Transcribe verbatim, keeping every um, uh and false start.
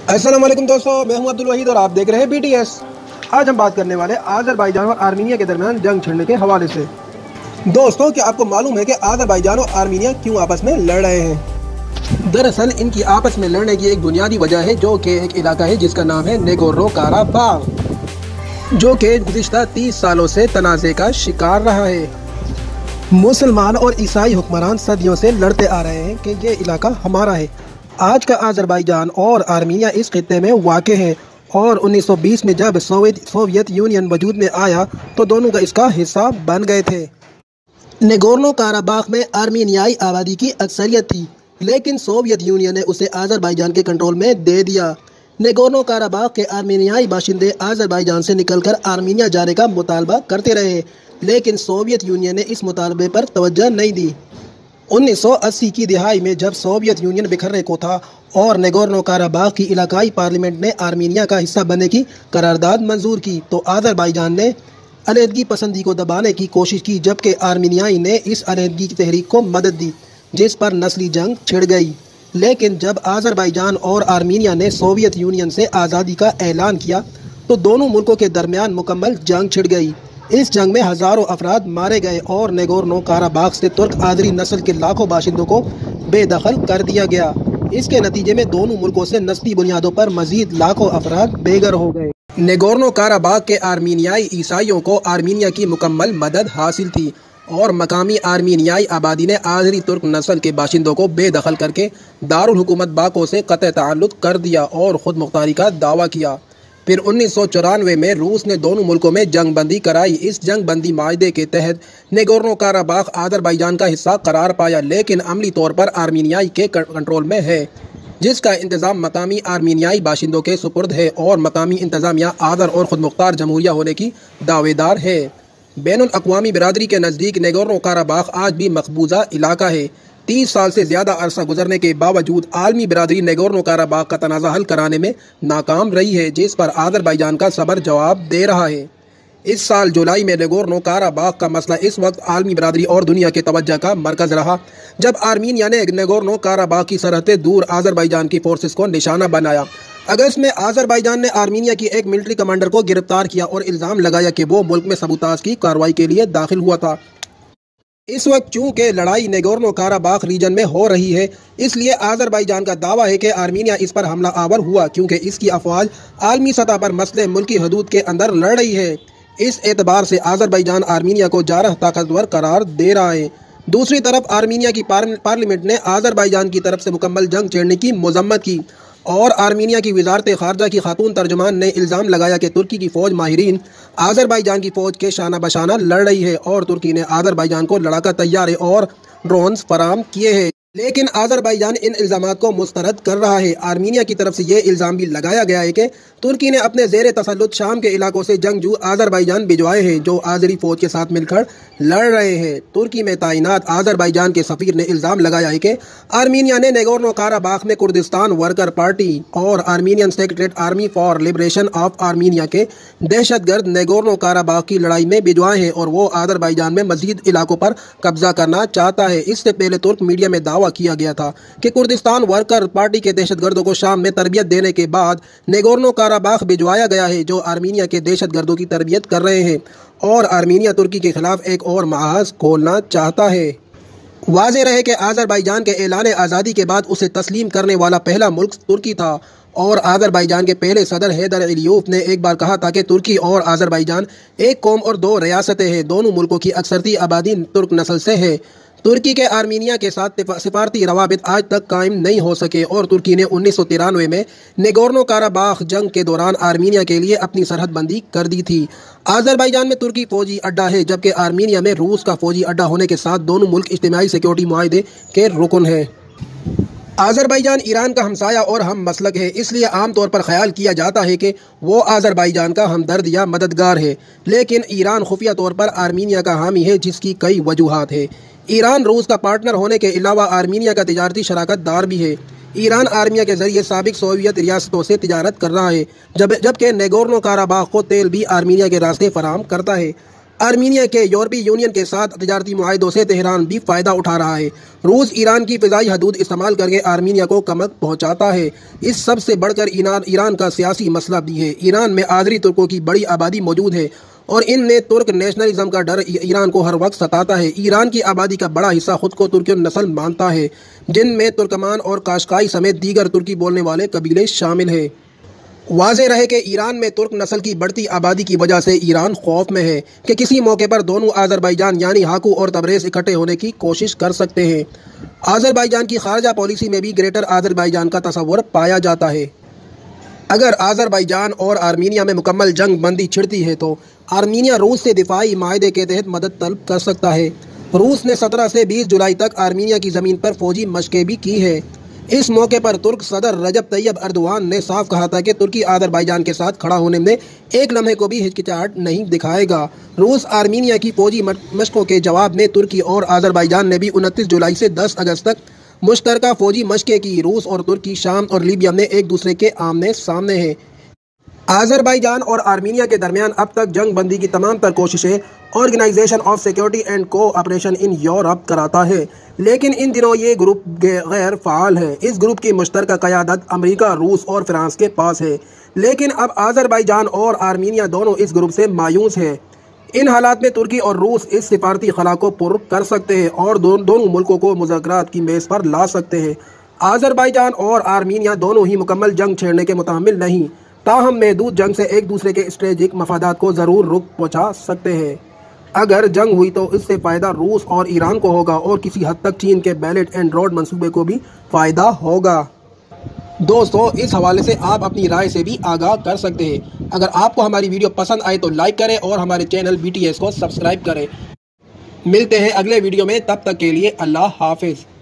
अस्सलाम वालेकुम दोस्तों, मैं हूं अब्दुल वहीद और आप देख रहे हैं बी टी एस। आज हम बात करने वाले आज़रबाईजान और आर्मीनिया के दरमियान जंग छिड़ने के हवाले से। दोस्तों, क्या आपको मालूम है कि आज़रबाईजान और आर्मीनिया क्यों आपस में लड़ रहे हैं? दरअसल इनकी आपस में लड़ने की एक बुनियादी वजह है, जो कि एक इलाका है जिसका नाम है नेगोर्नो काराबाग, जो कि गुज़िश्ता तीस सालों से तनाज़े का शिकार रहा है। मुसलमान और ईसाई हुक्मरान सदियों से लड़ते आ रहे हैं कि ये इलाका हमारा है। आज का आज़रबाईजान और आर्मीनिया इस खित्ते में वाक़ है और उन्नीस सौ बीस में जब सोवियत सोवियत यूनियन वजूद में आया तो दोनों का इसका हिस्सा बन गए थे। नेगोर्नो काराबाग में आर्मीनियाई आबादी की अक्सरियत थी, लेकिन सोवियत यूनियन ने उसे आज़रबाईजान के कंट्रोल में दे दिया। नेगोर्नो काराबाग के आर्मीनियाई बाशिंदे आज़रबाईजान से निकलकर आर्मीनिया जाने का मुतालबा करते रहे, लेकिन सोवियत यूनियन ने इस मुतालबे पर तवज्जो नहीं दी। उन्नीस सौ अस्सी की दिहाई में जब सोवियत यूनियन बिखरने को था और नेगोर्नो काराबाग की इलाकाई पार्लियामेंट ने आर्मीनिया का हिस्सा बनने की करारदाद मंजूर की, तो आज़रबाईजान ने अलहदगी पसंदी को दबाने की कोशिश की, जबकि आर्मीनियाई ने इस अलहदगी की तहरीक को मदद दी, जिस पर नस्ली जंग छिड़ गई। लेकिन जब आज़रबाईजान और आर्मीनिया ने सोवियत यूनियन से आज़ादी का ऐलान किया तो दोनों मुल्कों के दरमियान मुकम्मल जंग छिड़ गई। इस जंग में हज़ारों अफराद मारे गए और नेगोर्नो काराबाग से तुर्क आदरी नस्ल के लाखों बाशिंदों को बेदखल कर दिया गया। इसके नतीजे में दोनों मुल्कों से नस्ली बुनियादों पर मजीद लाखों अफराद बेघर हो गए। नेगोर्नो काराबाग के आर्मीनियाई ईसाइयों को आर्मीनिया की मुकम्मल मदद हासिल थी और मकामी आर्मीनियाई आबादी ने आदरी तुर्क नस्ल के बाशिंदों को बेदखल करके दारुल हुकूमत बाको से क़त्अ ताल्लुक़ कर दिया और ख़ुद मुख्तारी का दावा किया। फिर उन्नीस सौ चौरानवे में रूस ने दोनों मुल्कों में जंग बंदी कराई। इस जंग बंदी माहदे के तहत नेगोर्नो काराबाग आज़रबाईजान का हिस्सा करार पाया, लेकिन अमली तौर पर आर्मीनियाई के कंट्रोल में है, जिसका इंतज़ाम मकामी आर्मीनियाई बाशिंदों के सुपुर्द है और मकामी इंतज़ामिया आज़र और ख़ुद मुख्तार जमहूरिया होने की दावेदार है। बैनुल अक़वामी बिरादरी के नज़दीक नेगोर्नो काराबाग आज भी मकबूजा इलाका है। तीस साल से ज़्यादा अरसा गुजरने के बावजूद आलमी बिरादरी नेगोर्नो काराबाग का तनाज़ा हल कराने में नाकाम रही है, जिस पर आज़रबाईजान का सबर जवाब दे रहा है। इस साल जुलाई में नेगोर्नो काराबाग का मसला इस वक्त आलमी बिरादरी और दुनिया के तवज्जो का मरकज़ रहा, जब आर्मीनिया ने नेगोर्नो काराबाग की सरहदें दूर आज़रबाईजान की फोर्सेस को निशाना बनाया। अगस्त में आज़रबाईजान ने आर्मीनिया की एक मिलिट्री कमांडर को गिरफ्तार किया और इल्ज़ाम लगाया कि वो मुल्क में सबूताज की कार्रवाई के लिए दाखिल हुआ था। इस वक्त चूँकि लड़ाई नेगोर्नो काराबाग रीजन में हो रही है, इसलिए आज़रबाईजान का दावा है कि आर्मीनिया इस पर हमला आवर हुआ, क्योंकि इसकी अफवाज आलमी सतह पर मसले मुल्की हदूद के अंदर लड़ रही है। इस एतबार से आज़रबाईजान आर्मीनिया को जारह ताकतवर करार दे रहा है। दूसरी तरफ आर्मीनिया की पार्लियामेंट ने आज़रबाईजान की तरफ से मुकम्मल जंग छेड़ने की मजम्मत की और आर्मीनिया की वजारत खारजा की खातून तर्जुमान ने इल्ज़ाम लगाया कि तुर्की की फ़ौज माहिरीन आज़रबाईजान की फ़ौज के शाना बशाना लड़ रही है और तुर्की ने आज़रबाईजान को लड़ाका तैयारे और ड्रोन्स फराम किए हैं। लेकिन आज़रबाईजान इन इल्ज़ामात को मुस्तरद कर रहा है। आर्मीनिया की तरफ से ये इल्ज़ाम भी लगाया गया है कि तुर्की ने अपने ज़ेर तसल्लुत शाम के इलाकों से जंगजू आज़रबाईजान भिजवाए हैं, जो आज़री फ़ौज के साथ मिलकर लड़ रहे हैं। तुर्की में तैनात आज़रबाईजान के सफ़ीर ने इल्ज़ाम लगाया है कि आर्मीनिया ने नेगोर्नो काराबाग में कुर्दिस्तान वर्कर पार्टी और Armenian secretariat army for liberation of Armenia के दहशतगर्द नेगोर्नो काराबाग की लड़ाई में भिजवाए हैं और वो आज़रबाईजान में मज़ीद इलाकों पर कब्जा करना चाहता है। इससे पहले तुर्क मीडिया में दावा किया गया था कि कुर्दिस्तान वर्कर पार्टी के दहशतगर्दों को शाम में तरबियत देने के बाद नेगोर्नो काराबाग भिजवाया गया है, जो आर्मीनिया के दहशतगर्दों की तरबियत कर रहे हैं और आर्मीनिया तुर्की के खिलाफ एक और महाज खोलना चाहता है। वाज़ेह रहे कि आज़रबाईजान के ऐलान आज़ादी के बाद उसे तस्लीम करने वाला पहला मुल्क तुर्की था और आज़रबाईजान के पहले सदर हैदर अलियूफ ने एक बार कहा था कि तुर्की और आज़रबाईजान एक कौम और दो रियासतें हैं। दोनों मुल्कों की अक्सरती आबादी तुर्क नस्ल से है। तुर्की के आर्मीनिया के साथ सिफारती रवाबित आज तक कायम नहीं हो सके और तुर्की ने उन्नीस सौ तिरानवे में नेगोर्नो काराबाग जंग के दौरान आर्मीनिया के लिए अपनी सरहद बंदी कर दी थी। आज़रबाईजान में तुर्की फौजी अड्डा है, जबकि आर्मीनिया में रूस का फौजी अड्डा होने के साथ दोनों मुल्क इज्तिमाई सिक्योरिटी मुआहदे के रुकन हैं। आज़रबाईजान ईरान का हमसाया और हम मसलक है, इसलिए आम तौर पर ख्याल किया जाता है कि वो आज़रबाईजान का हमदर्द या मददगार है, लेकिन ईरान खुफिया तौर पर आर्मीनिया का हामी है, जिसकी कई वजूहात है। ईरान रूस का पार्टनर होने के अलावा आर्मीनिया का तिजारती शराकत दार भी है। ईरान आर्मिया के जरिए साबिक सोवियत रियासतों से तिजारत कर रहा है, जब जबकि नेगोर्नो काराबाग को तेल भी आर्मीनिया के रास्ते फराहम करता है। آرمینیا کے یورپی یونین کے ساتھ تجارتی معاہدوں سے تہران بھی فائدہ اٹھا رہا ہے۔ روس ایران کی فضائی حدود استعمال کر کے آرمینیا کو کمک پہنچاتا ہے۔ اس سب سے بڑھ کر ایران کا سیاسی مسئلہ بھی ہے۔ ایران میں آذری ترکوں کی بڑی آبادی موجود ہے اور ان میں ترک نیشنلزم کا ڈر ایران کو ہر وقت ستاتا ہے۔ ایران کی آبادی کا بڑا حصہ خود کو ترک نسل مانتا ہے، جن میں ترکمان اور قاشقائی سمیت دیگر ترکی بولنے والے قبیلے شامل ہیں۔ واضح رہے کہ ایران میں ترک نسل کی بڑھتی آبادی کی وجہ سے ایران خوف میں ہے کہ کسی موقع پر دونوں آذربائیجان یعنی ہاکو اور تبریز اکٹھے ہونے کی کوشش کر سکتے ہیں۔ آذربائیجان کی خارجہ پالیسی میں بھی گریٹر آذربائیجان کا تصور پایا جاتا ہے۔ اگر آذربائیجان اور آرمینیا میں مکمل جنگ بندی چھڑتی ہے تو آرمینیا روس سے دفاعی معاہدے کے تحت مدد طلب کر سکتا ہے۔ روس نے سترہ سے بیس جولائی تک آرمینیا کی زمین پر فوجی مشقیں بھی کی ہے۔ اس موقع پر ترک صدر رجب طیب اردوان نے صاف کہا تھا کہ ترکی آذربائیجان کے ساتھ کھڑا ہونے میں ایک لمحے کو بھی ہچکچاہٹ نہیں دکھائے گا۔ روس آرمینیا کی فوجی مشقوں کے جواب میں ترکی اور آذربائیجان نے بھی انتیس جولائی سے دس اگست تک مشترکہ فوجی مشقیں کی۔ روس اور ترکی شام اور لیبیا میں ایک دوسرے کے آمنے سامنے ہیں۔ آذربائیجان اور آرمینیا کے درمیان اب تک جنگ بندی کی تمام تر کوششیں organisation of security and cooperation in Europe کراتا ہے، لیکن ان دنوں یہ گروپ غیر فعال ہے۔ اس گروپ کی مشترکہ قیادت امریکہ، روس اور فرانس کے پاس ہے، لیکن اب آذربائیجان اور آرمینیا دونوں اس گروپ سے مایوس ہیں۔ ان حالات میں ترکی اور روس اس سفارتی خلا کو پر کر سکتے ہیں اور دونوں ملکوں کو مذاکرات کی میز پر لا سکتے ہیں۔ آذربائیجان اور آرمینیا دونوں ہی مکمل جنگ چھیڑنے کے متحمل نہیں، تاہم محدود جنگ سے ایک دوسرے کے اسٹریٹجک مفادات کو ضرور رک پہنچا سکتے ہیں۔ اگر جنگ ہوئی تو اس سے فائدہ روس اور ایران کو ہوگا اور کسی حد تک چین کے بیلٹ اینڈ روڈ منصوبے کو بھی فائدہ ہوگا۔ دوستو، اس حوالے سے آپ اپنی رائے سے بھی آگاہ کر سکتے ہیں۔ اگر آپ کو ہماری ویڈیو پسند آئے تو لائک کریں اور ہمارے چینل بی ٹی ایس کو سبسکرائب کریں۔ ملتے ہیں اگلے ویڈیو میں، تب تک کے لیے اللہ حافظ۔